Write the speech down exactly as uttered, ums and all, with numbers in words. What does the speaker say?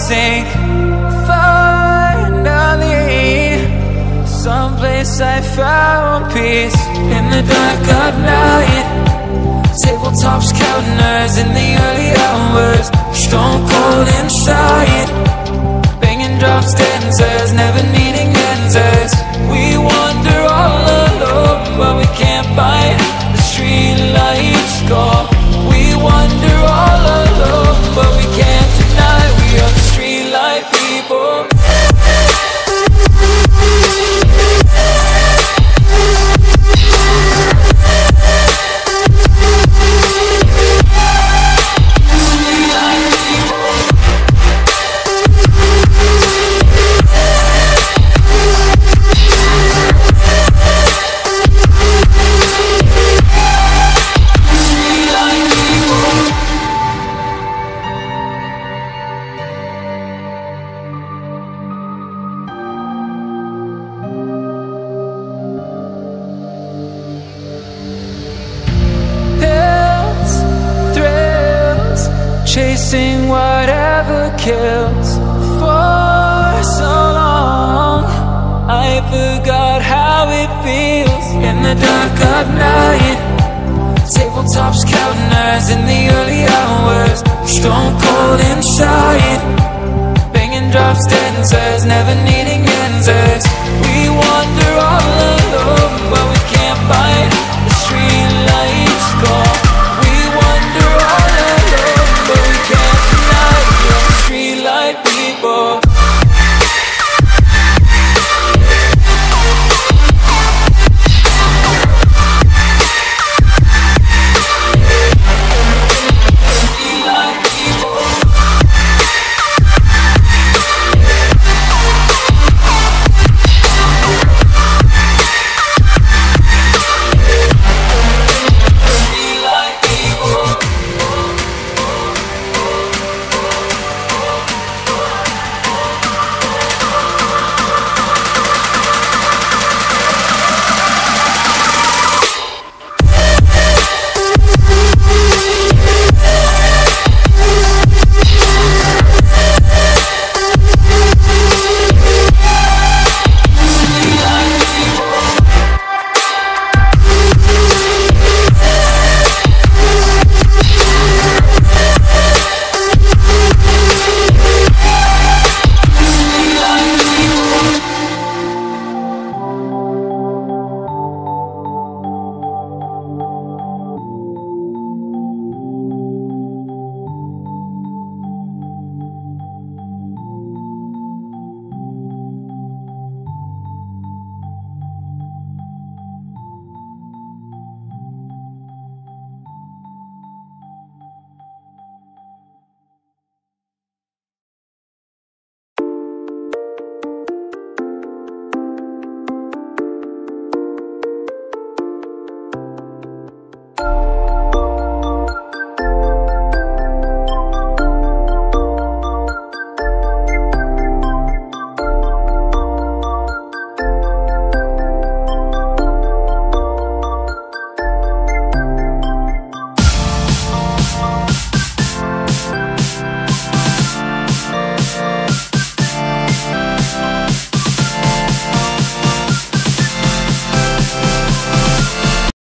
sink. Finally, someplace I found peace. In the dark of night, tabletops counting hours in the early hours. Stone cold inside, banging drops, dancers, never needing answers. We wander all alone, but we can't find the street lights go. We wander all alone, but we can't deny we are the street light people. Chasing whatever kills. For so long I forgot how it feels. In the dark of night, tabletops counting hours in the early hours. Stone cold inside, banging drops, dancers, never needing answers.